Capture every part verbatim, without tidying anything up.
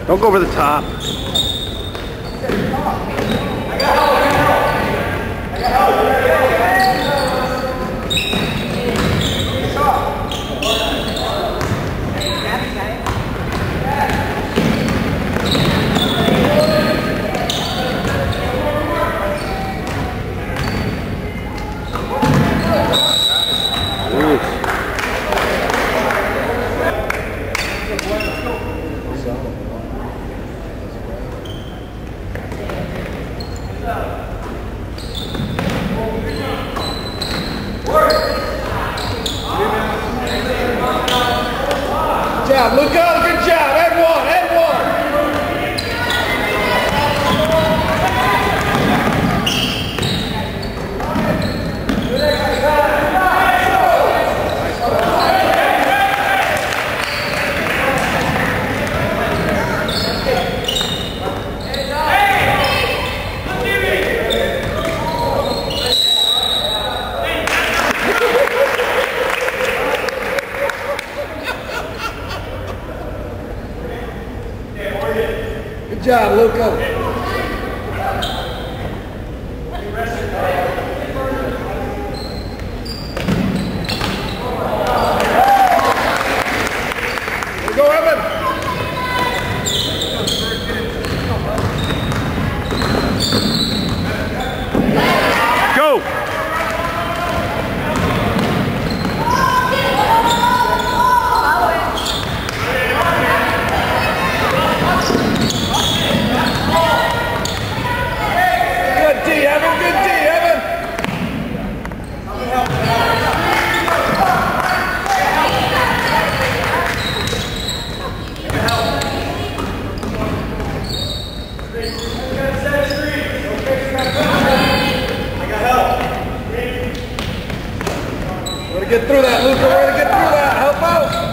Don't go over the top. Good job, Luca. Good job. And one. And one. Good job, Luca. Go, Evan. Go. Good D, Evan. Good D, Evan. Way to get through that, Luca. Way to get through that. Help out.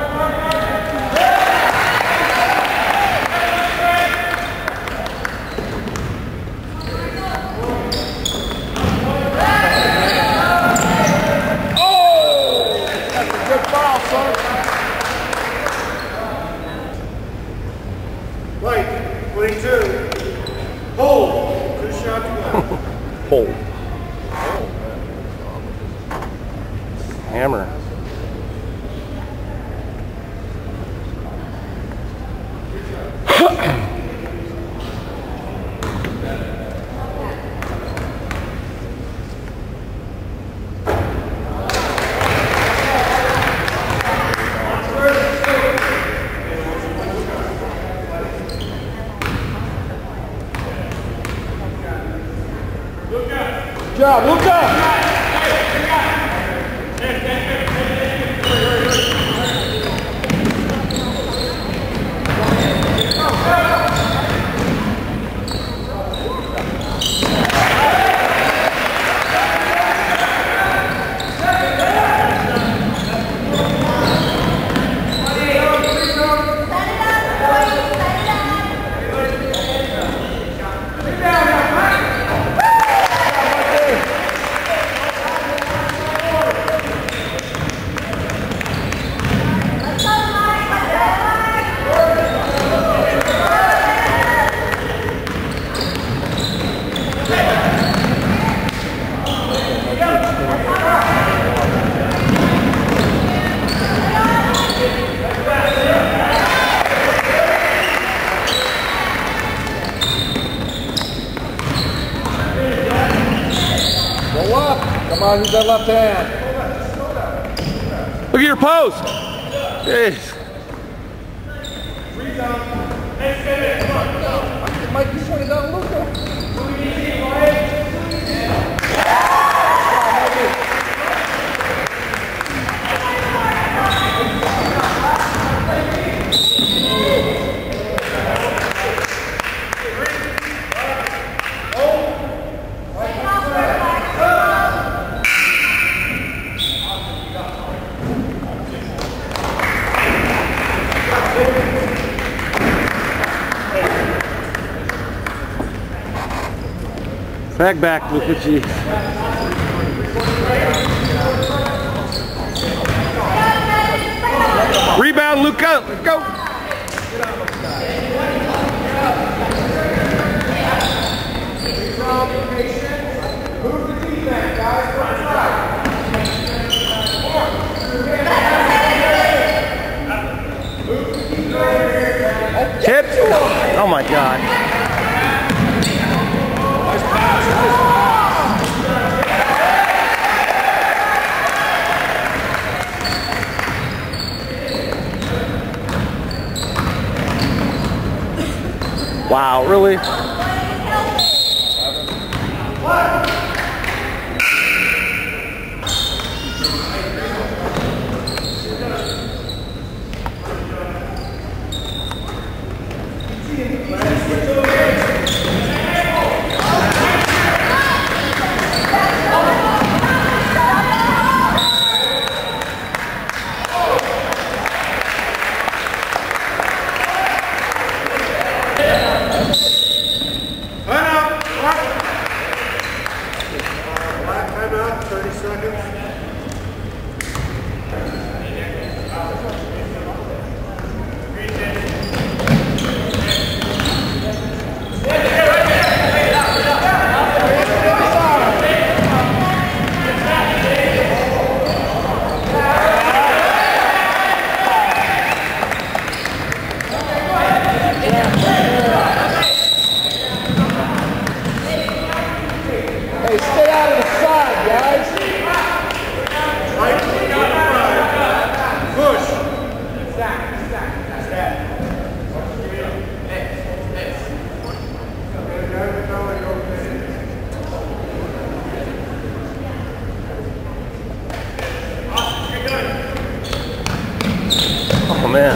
Good foul, son. Right, twenty-two. Hold. Two shots. Hold. Hammer. Good job, Luca. Go up. Come on, use that left hand. Look at your post. Jeez. Mike, you swing it down, Luca. Back, back, look what you... Rebound, Luca, go! Hit. Oh my God. Wow, really? Hey, stay out of the side, guys. Push. Oh man.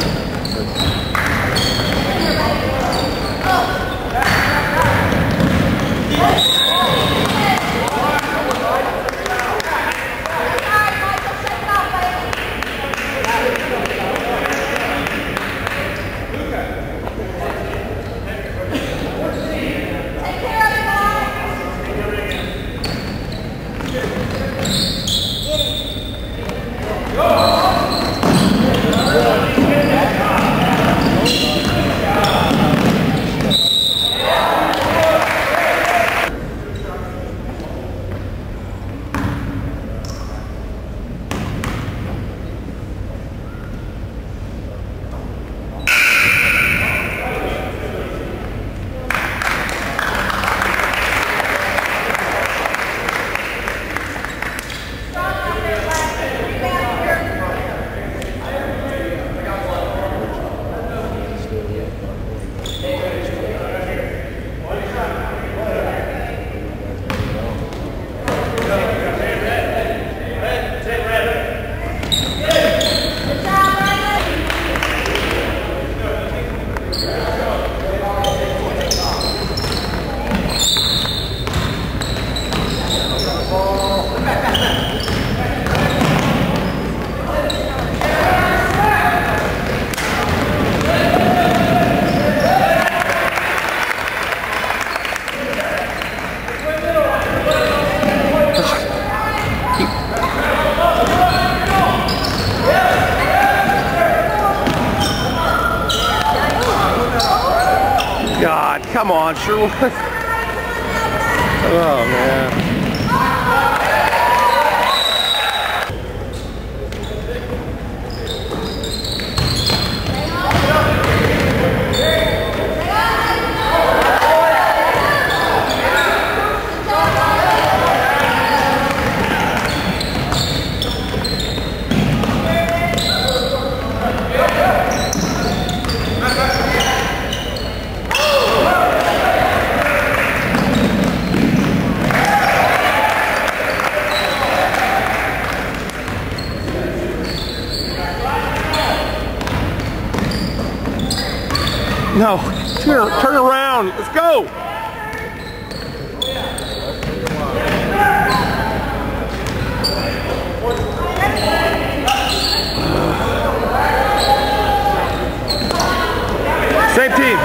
God, come on, Sherwood. Oh, man. No, turn, turn around. Let's go. Same team.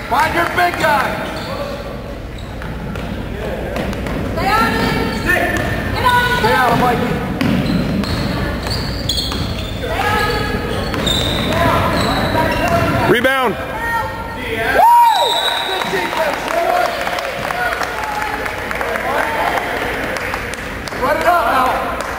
Find your big guy. Stay on it. Stick. Get on it. Stay out of Mikey. Rebound. Woo! Good defense, boy. Run it up now.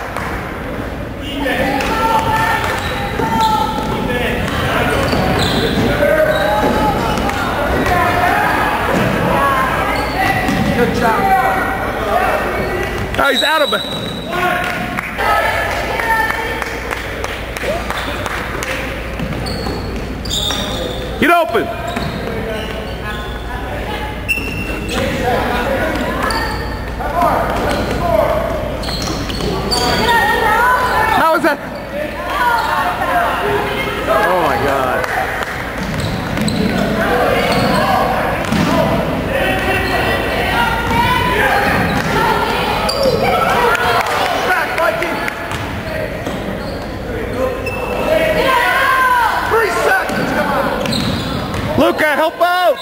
Good job. Oh, he's out of it. Get open. How is that? Oh my God. Back, Mikey. Three seconds, come on. Luca, help out.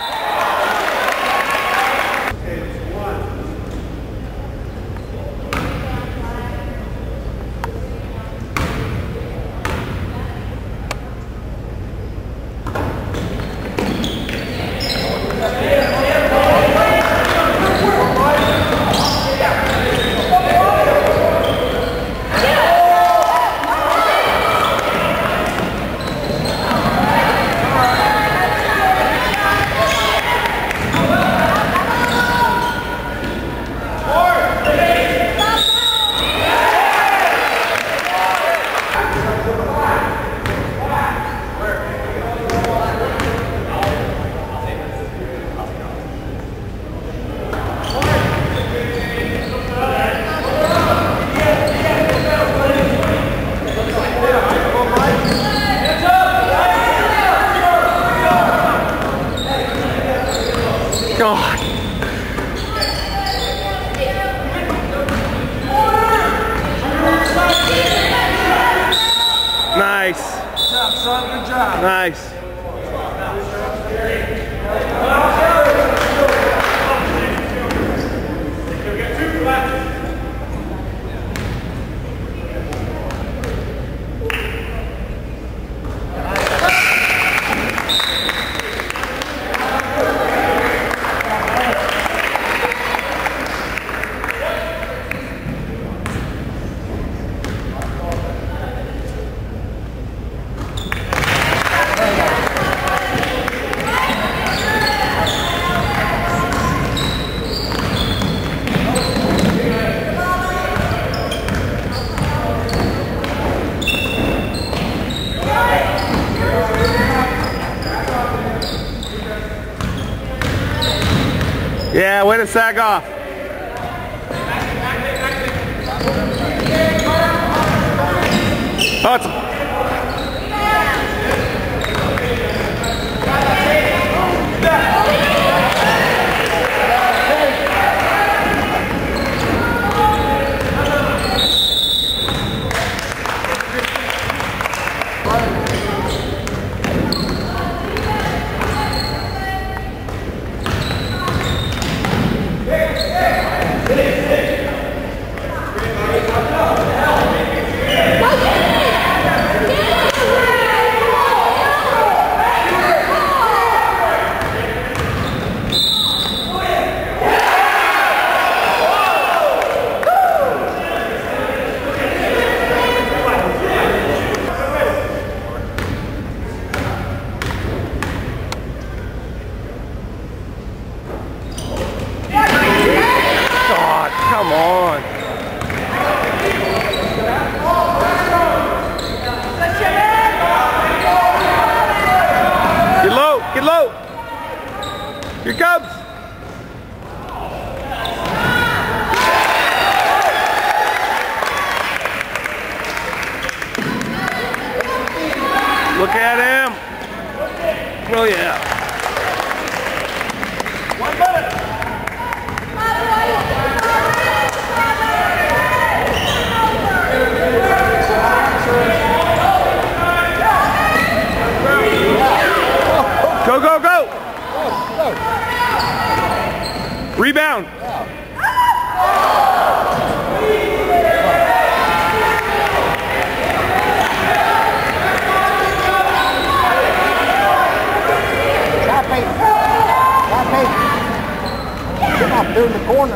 God. Nice. Good job, son. Good job. Nice. Yeah, way to sag off. Oh, it's a Come on. Get low, get low. Here it comes. Look at him. Oh yeah. One minute. Go, go, go! Rebound. Get off there in the corner.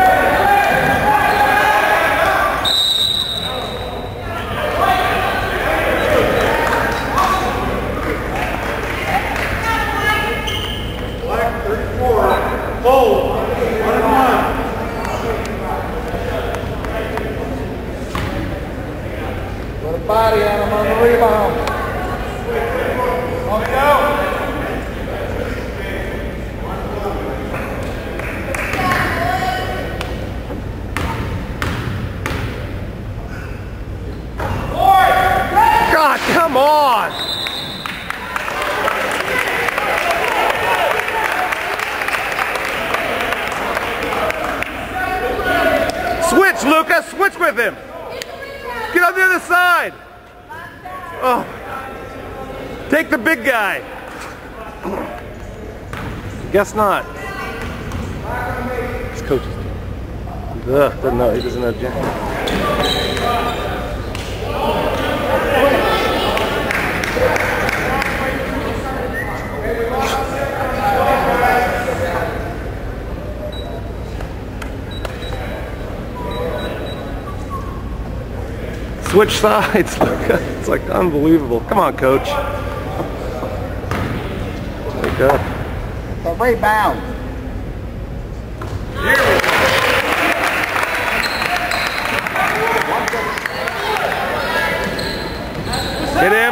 Black thirty-four. Fold. One and one. Put a body on him on the rebound. On go. God, come on! Switch, Lucas! Switch with him! Get on the other side! Oh. Take the big guy! Guess not. His coach is... Ugh, doesn't know, he doesn't know Jack. Switch sides. It's like unbelievable. Come on, coach. Wake up. The rebound. Hit him.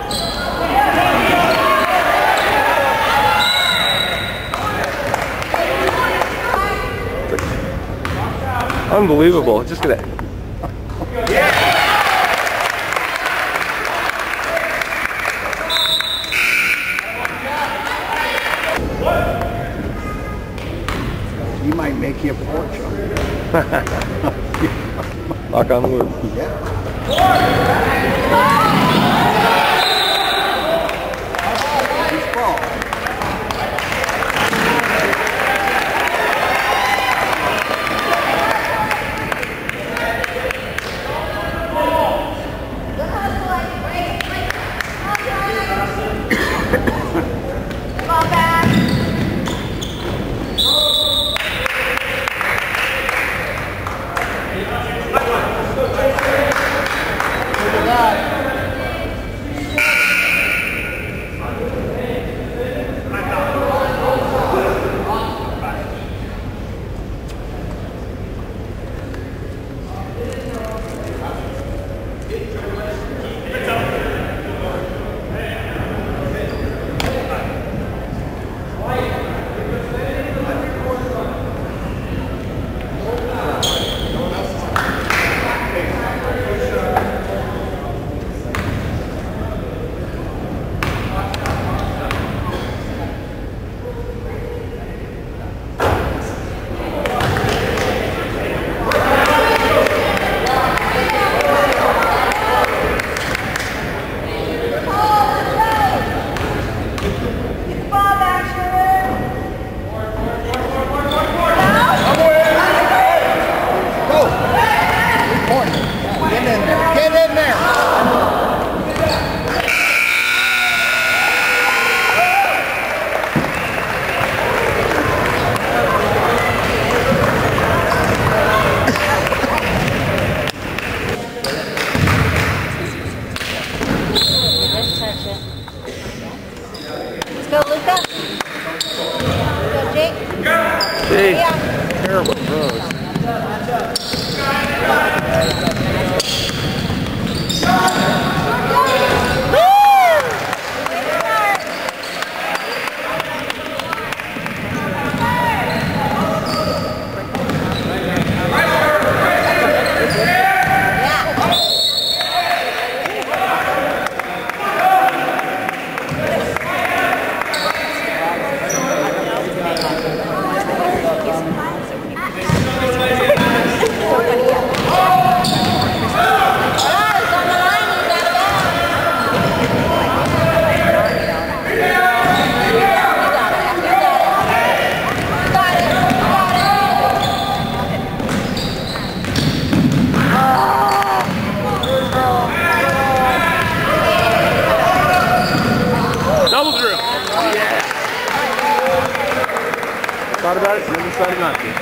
Unbelievable. Just gonna. You might make you a fortune. Knock on wood. Yeah. Thought about it and then decided not to.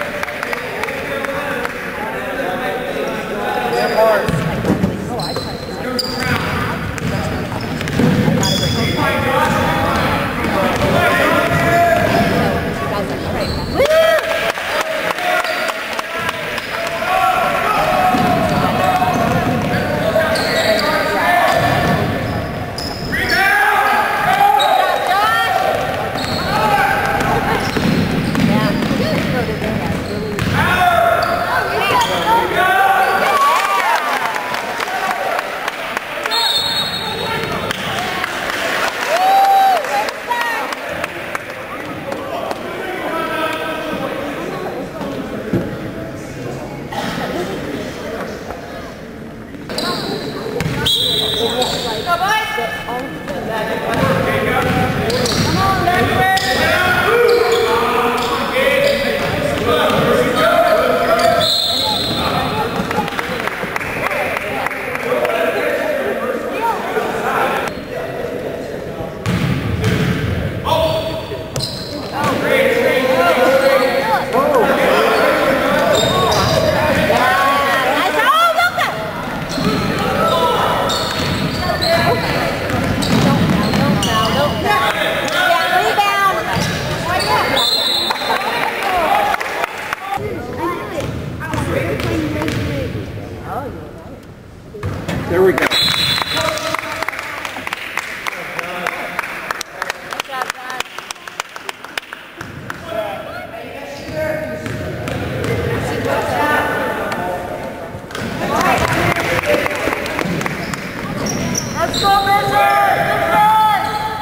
There we go. Let's go, Richard! Good run!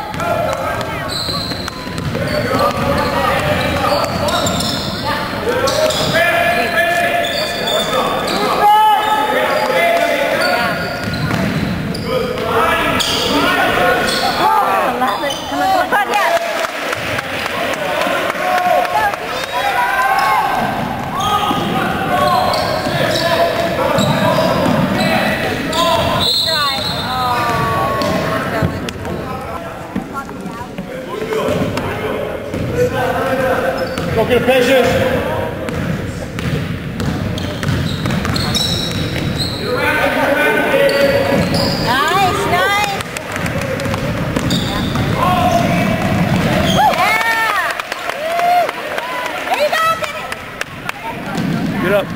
Go get a patience. Nice, nice. Yeah. There you go, get it. Get up.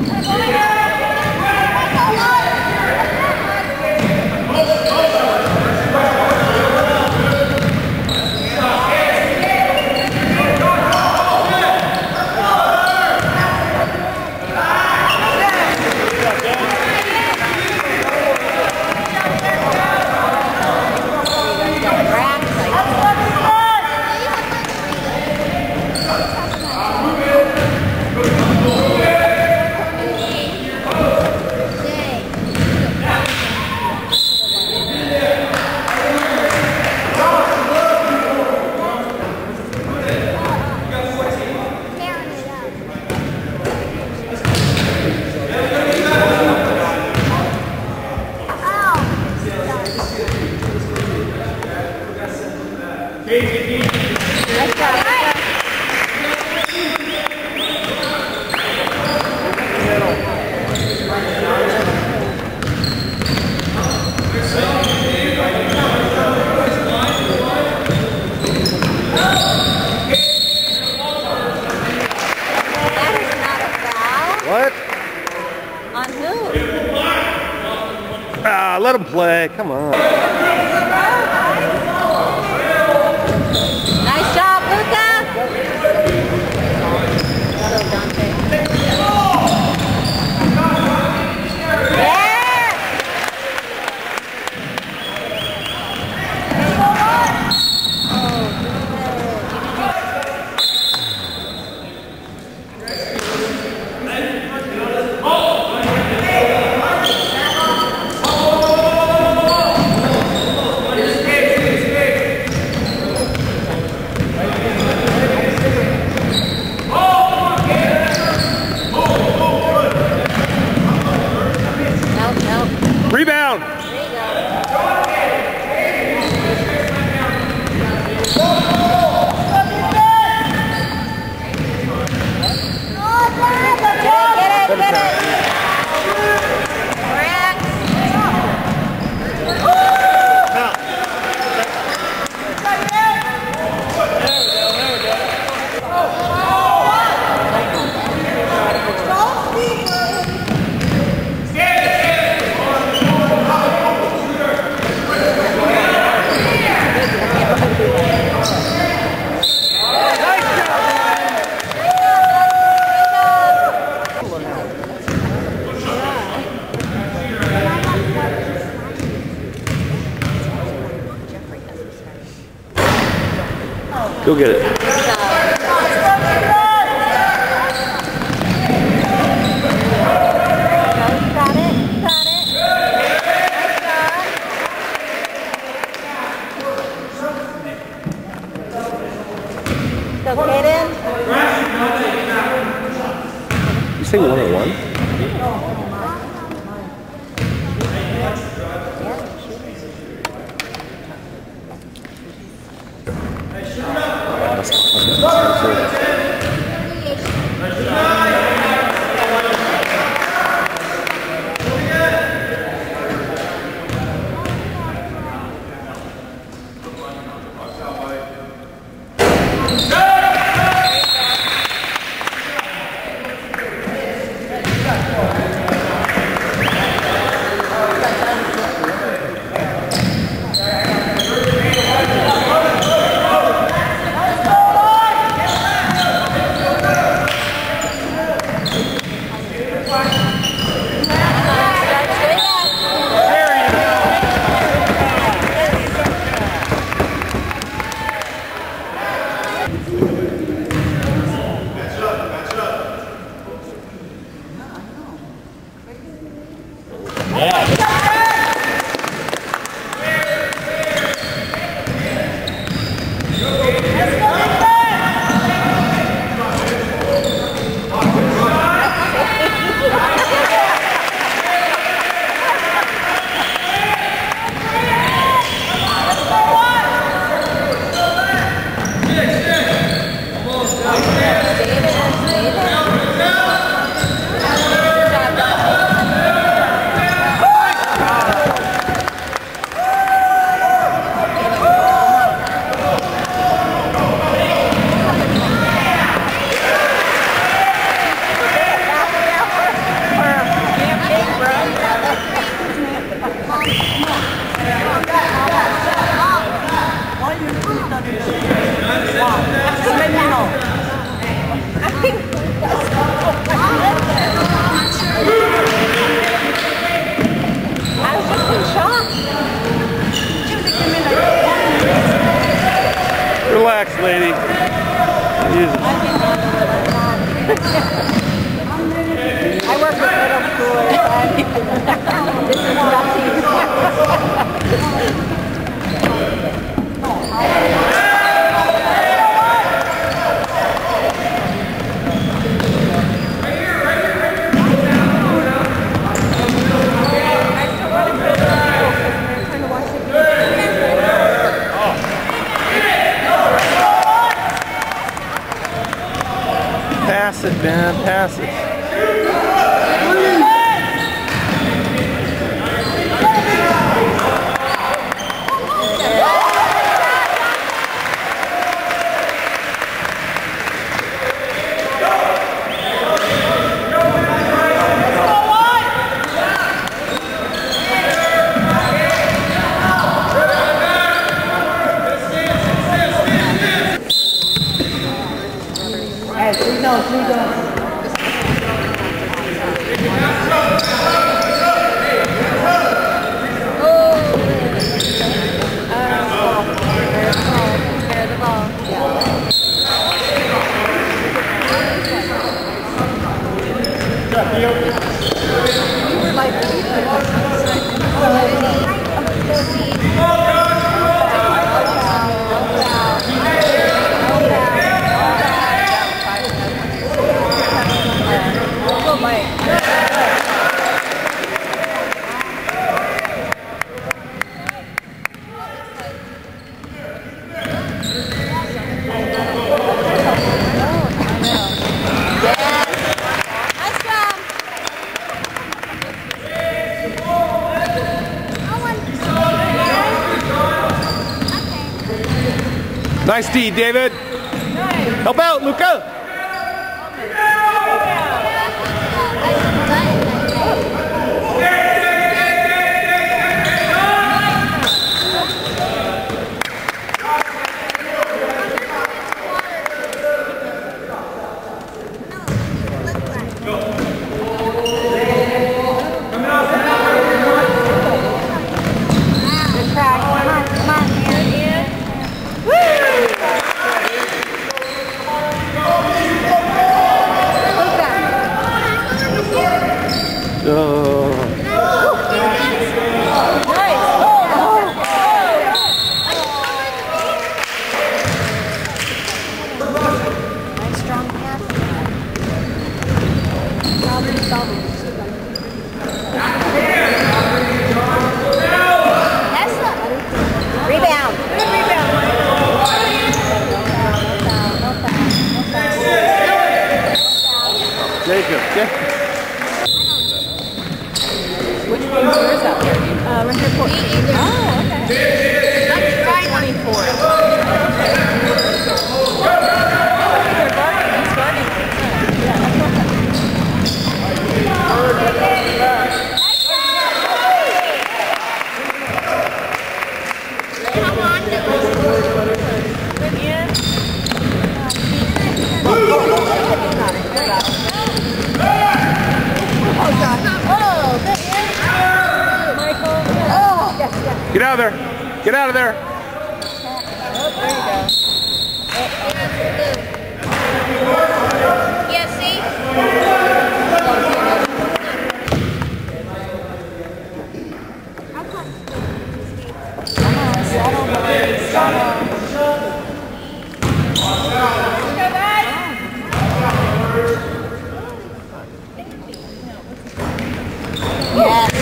What? On who? Ah, let him play. Come on. Nice job, Luca. Go get it. Go get him. You say one on one? Relax, lady. Jesus. I work with middle schoolers. This is nothing. Pass it, man. Pass it. Hey, three down, three down. Nice D, David. Help out, Luca. Come on, come on, here it is. Woo! Jacob. Yeah. Which one's yours out there? Uh, right here, fourteen. Oh, okay. That's right. twenty-four. Get out of there. Get out of there. Oh, there you go. Yeah, see? Come on, settle, boys. Settle. Yes.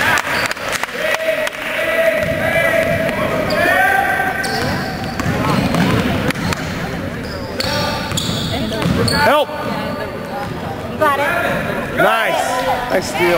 Help! You got it. Nice. Nice steal.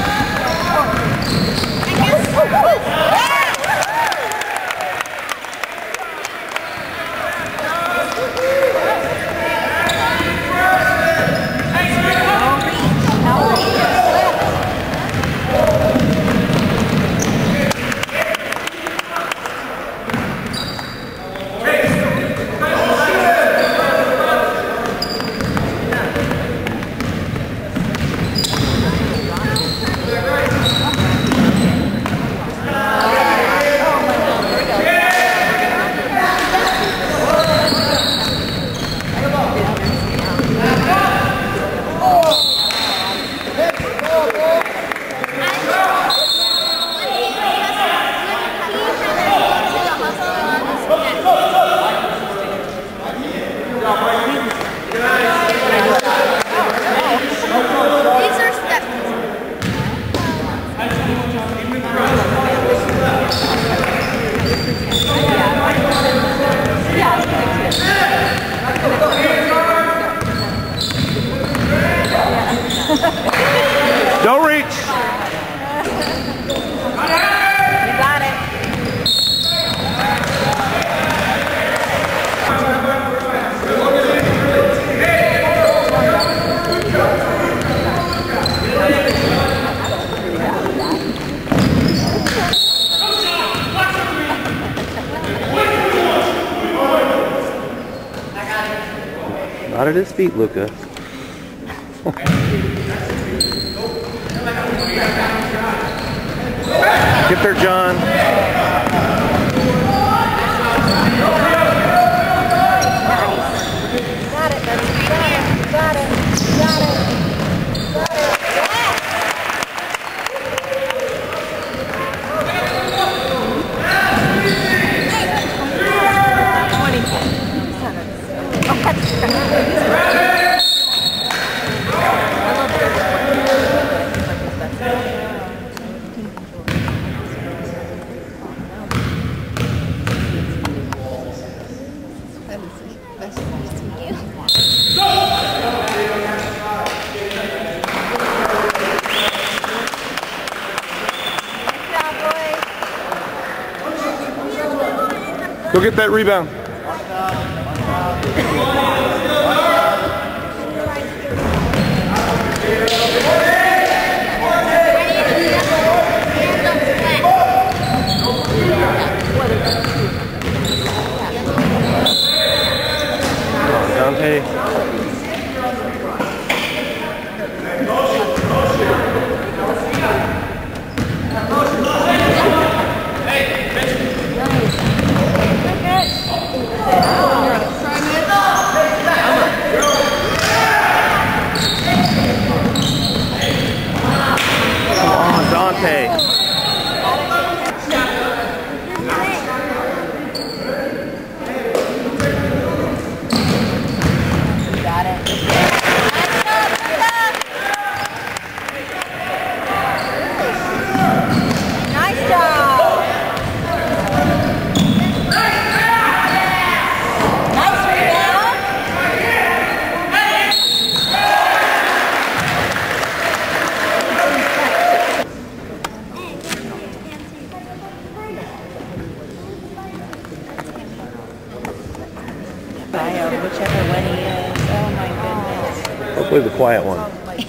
Don't reach. You got it. Not at his feet, Luca. Get there, John. Got it, buddy. Got it. Got it. Got it. Got it. Go get that rebound. Dante. Dante. Bio, whichever one he is. Oh my goodness. Hopefully the quiet one.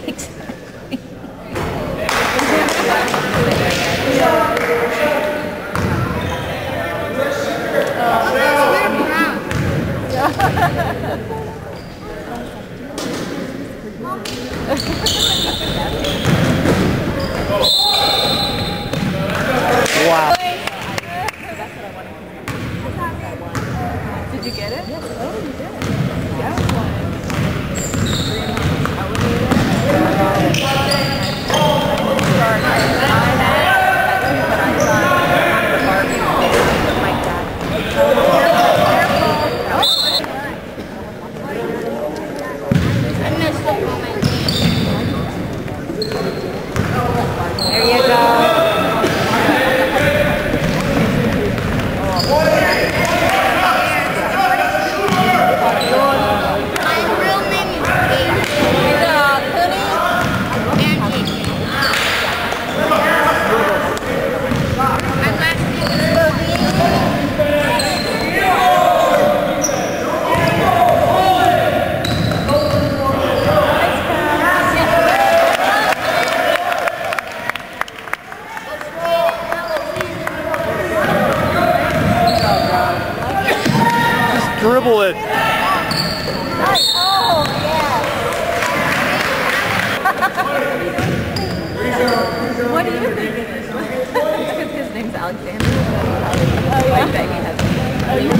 Wow. Did you get it? Yes. Oh, you did. There you go. Dribble it. Oh, yeah. What do you think it is? Because his name's Alexander. Oh, yeah? I bet he has it. Oh, yeah?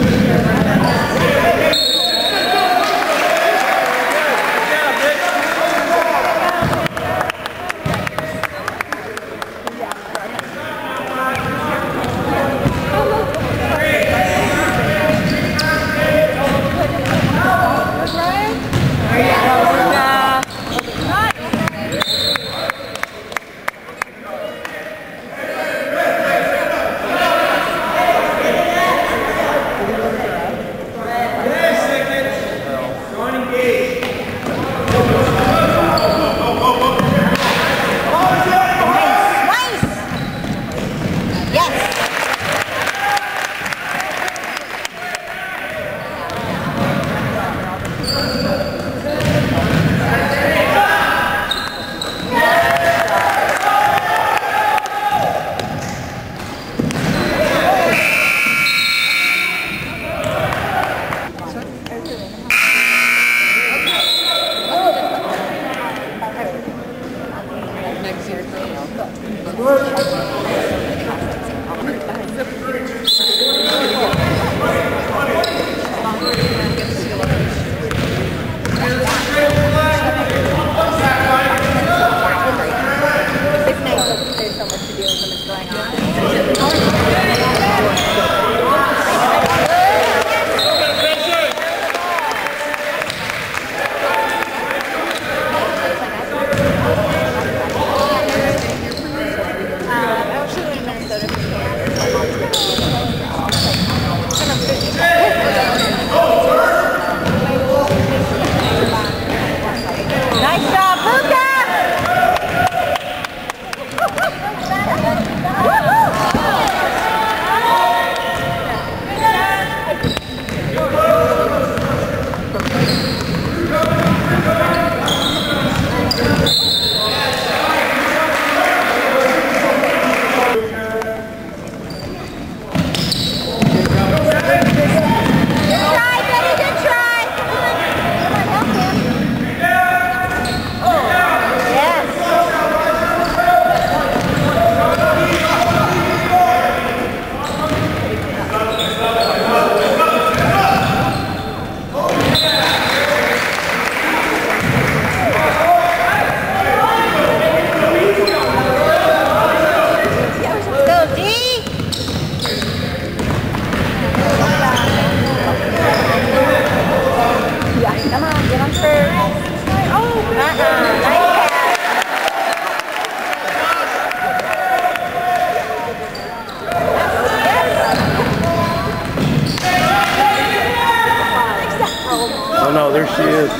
Oh no, there she is.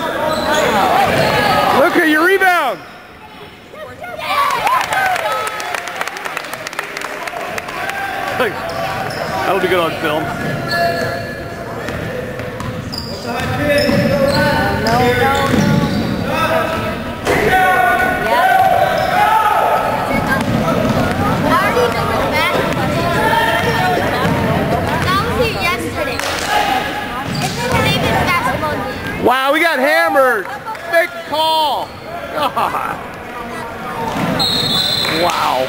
Look at your rebound! That'll be good on film. Wow, we got hammered. Make a call. God. Wow.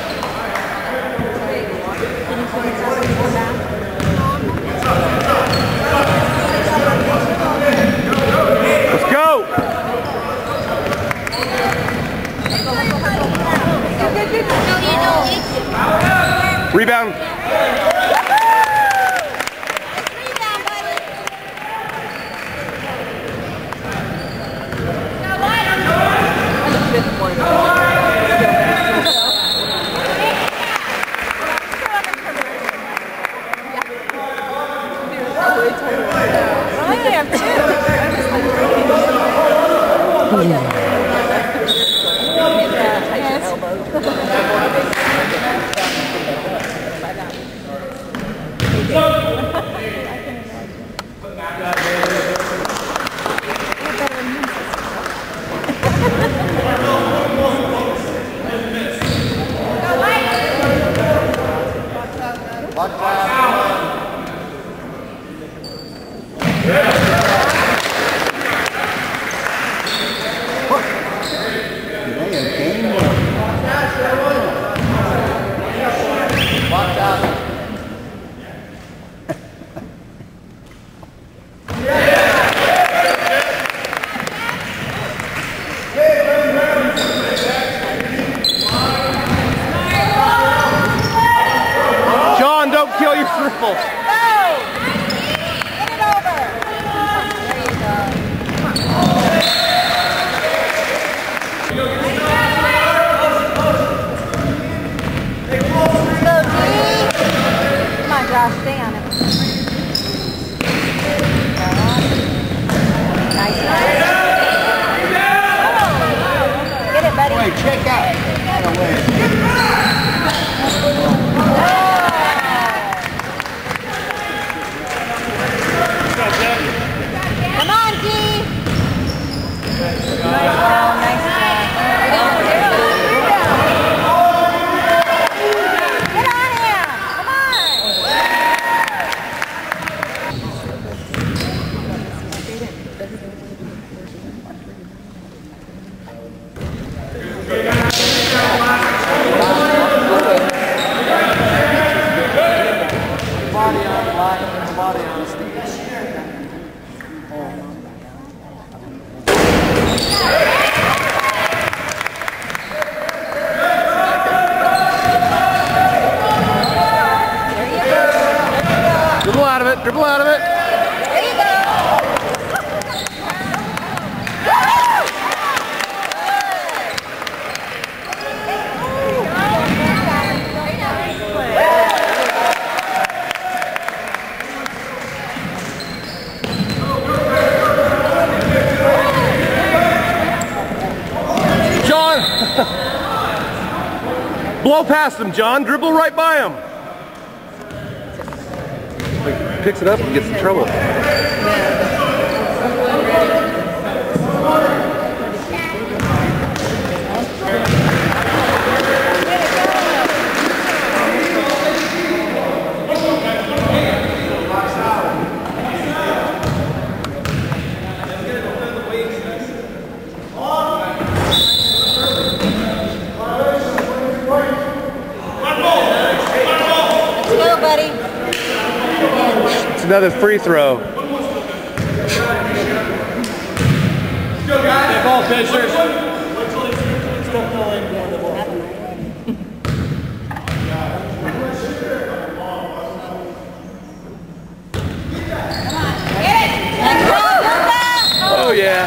Let's go. Rebound. Kill your triple. Go! Get it over. There you go. Go, G. Come on, Josh. Stay on him. Nice. Get it, buddy. Wait, check out. Out of the way. Come on, G! Nice job, nice job. Get on here! Come on! Body on the line, body on the stage. Dribble out of it, dribble out of it. There you go! John! Blow past him, John. Dribble right by him. Picks it up and gets in trouble. Let's go, buddy. It's another free throw. Good ball, Pacers. Oh yeah.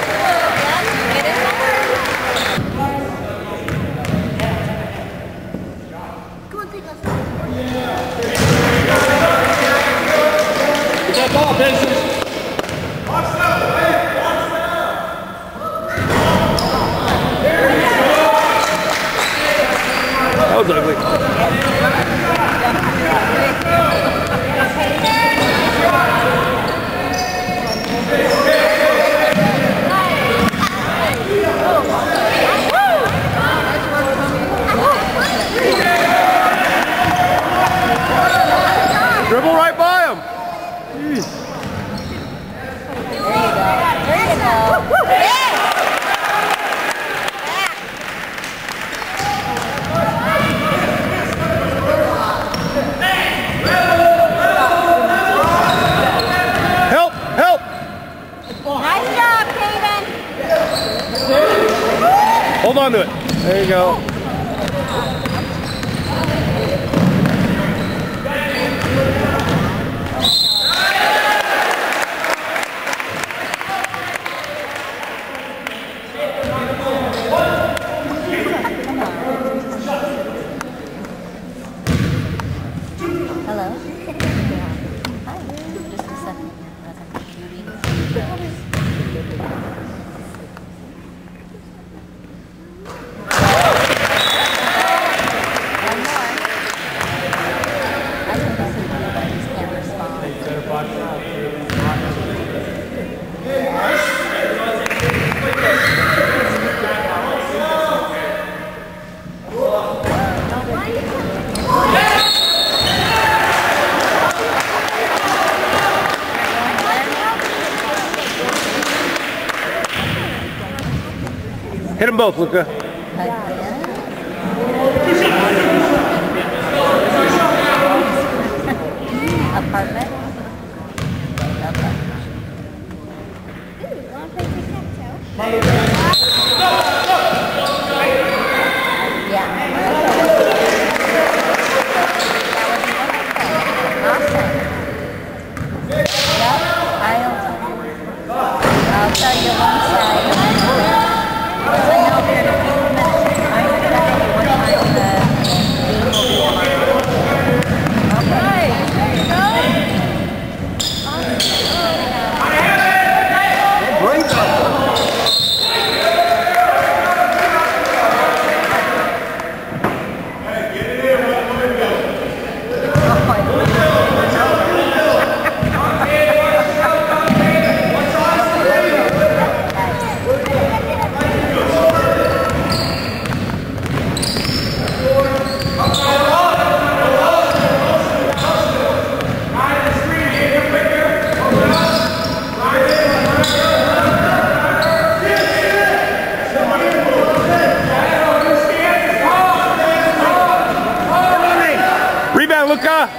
Get that ball, Pacers. That was ugly. Dribble right by him. Jeez. There you go. Nice job, Kaden. Hold on to it. There you go. Hello. Hi. Just a second. As I'm computing. One more. I think this is good, but I just can't respond. Hit them both, Luca. Apartment. Okay. Yeah. Awesome. Yep. I'll, I'll tell you one side. Because I know here in a few minutes, I'm going to tell you what time the game will be tomorrow. Okay, there you go. Great job. Rebound, Luca.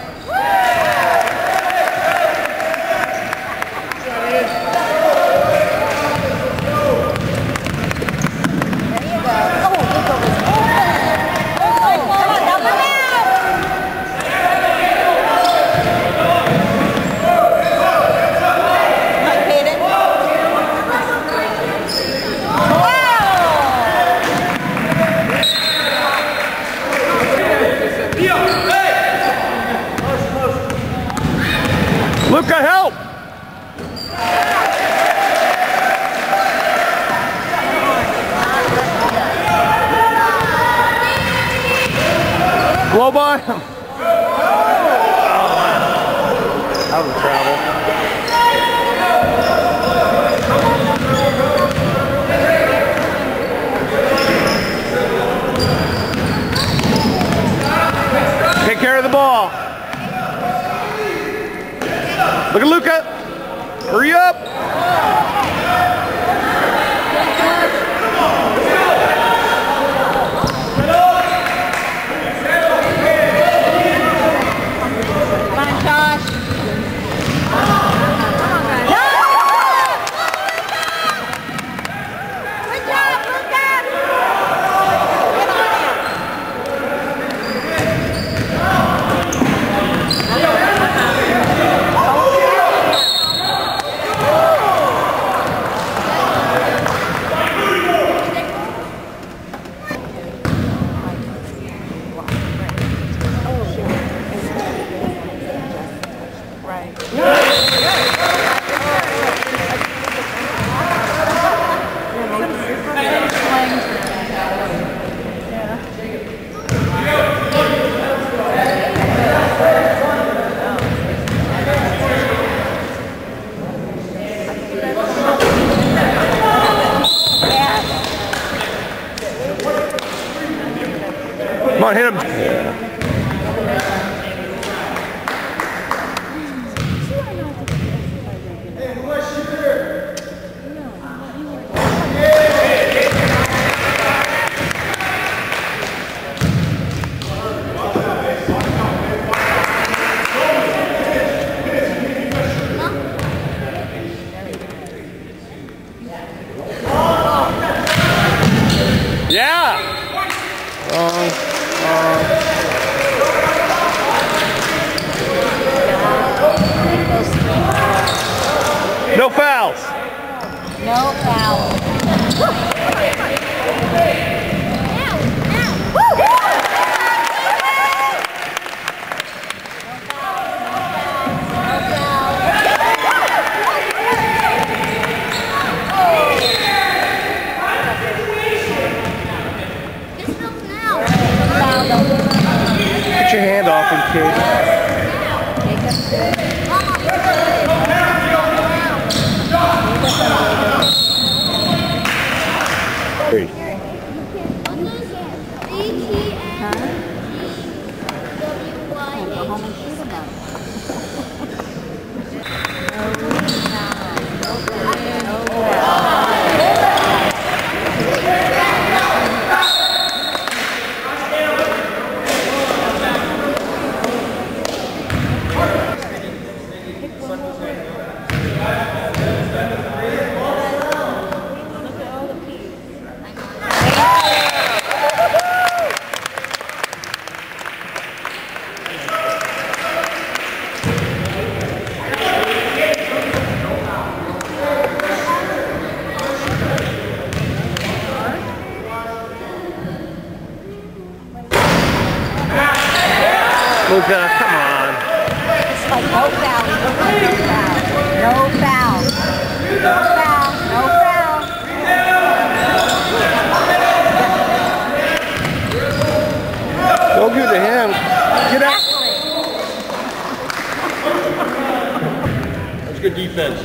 There you go. Oh, Luca was open. Oh, come on, help him out. Come on, Kaden. Luca, help. Blow by him. That was travel. Take care of the ball. Look at Luca. Hurry up. Come on, Josh. Good job, Luca. Come on, hit him. Yeah. Wrong. Wrong. No fouls. No foul. Get your hand off him, kid. Three. Go home and shoot them. Luka, come on. It's like no foul, no foul, no foul, no foul, no foul. Don't give it to him. Get out. That's good defense.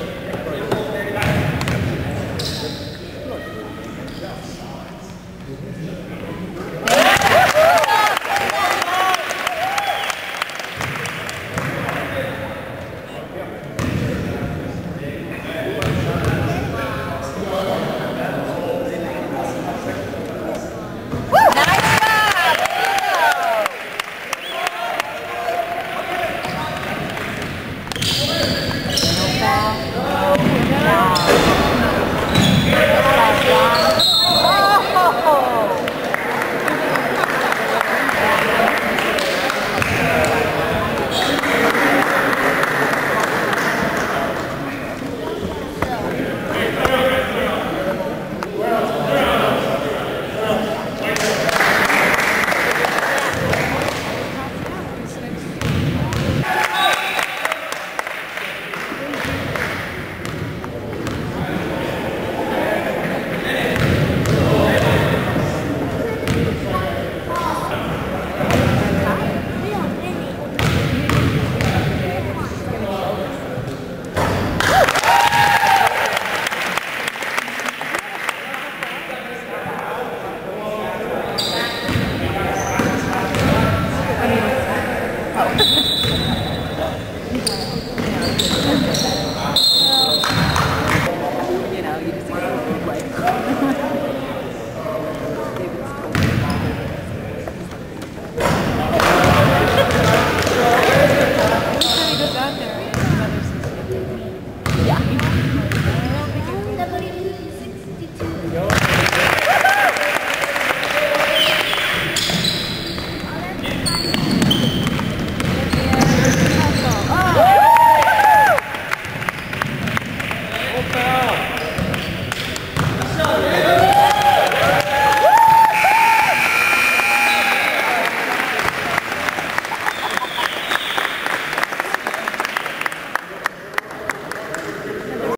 No foul.